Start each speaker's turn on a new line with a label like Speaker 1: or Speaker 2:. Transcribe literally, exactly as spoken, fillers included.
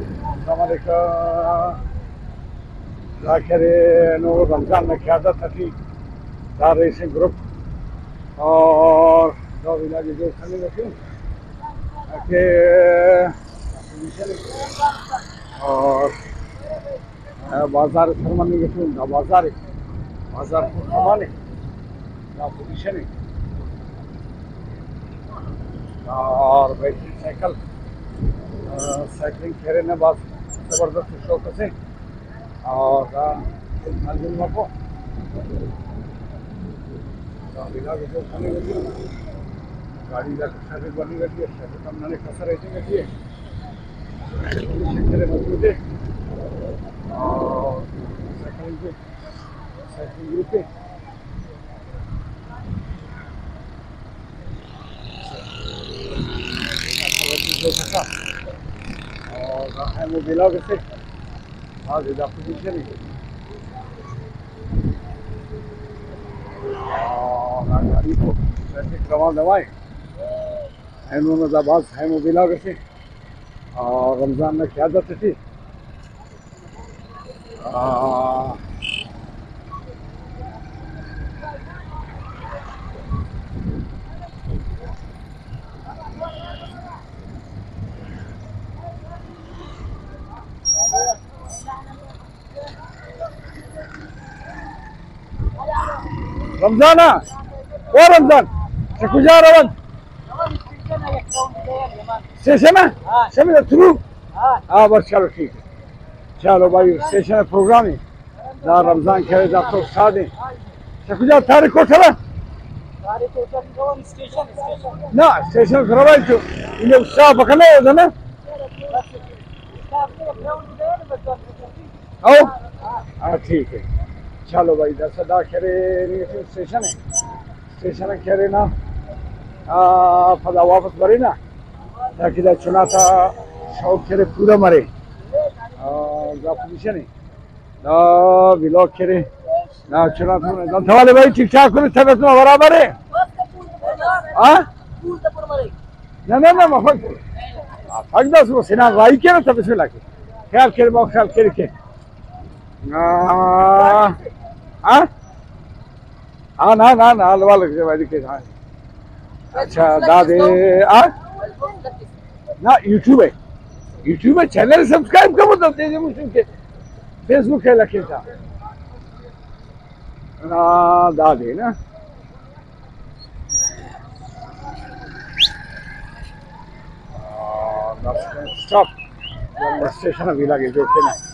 Speaker 1: आखिर नो रमजान में क़यादत थी दार रेसिंग ग्रुप और दो विला की जो खली रखी के और बाजार सरमानी के ना बाजार बाजार सरमानी ना पोजीशन और बैटरी साइकिल साइकिलिंग खेरे ने बात जबरदस्त शौक से और मंजिल को गाड़ी का शरीर बनी रहती है शरीर हमने कसर ऐसे रहती है मजबूत है और साइकिलिंग पे साइकिलिंग ग्रुप पे और है वो मिला कैसे हाँ ज़्यादा पोजीशन है और गाड़ी को ट्रैफिक रवा दवाएं है मोहम्मदाबाद है वो मिला कैसे और रमज़ान में क़यादत थी रमजान वो रमजान से कुजा रवन स्टेशन है समझ थ्रू हाँ बस चलो ठीक है चलो भाई स्टेशन है प्रोग्राम है ना रमजान खेले जा तो सादे से कुजा थारे कोठला थारे कोठला स्टेशन ना स्टेशन करवाई तो इन्हें उत्साह पकड़ने है ना आओ हाँ ठीक है चलो भाई दस अदा खेरे स्टेशन है स्टेशन है खेरे ना फदा वापस भरे ना ताकि दा चुना था शौक खेरे पूरा मरे दा पोजीशन है ना ब्लॉक खेरे ना चुना था ना थवाले भाई ठीक ठाक करे तबीयत में बराबर है हाँ ना ना ना मफक फक दस वो सिना राई के ना तबीयत में लाके ख्याल खेरे बाव ख्याल खेरे के हाँ हाँ ना ना ना हलवा लग जाए भाई के हाँ अच्छा दादे आ ना यूट्यूब है यूट्यूब में चैनल सब्सक्राइब कर मतलब तेजे मुस्लिम के फेसबुक है लखे था ना दादे ना स्टॉप स्टेशन अभी लगे जो के ना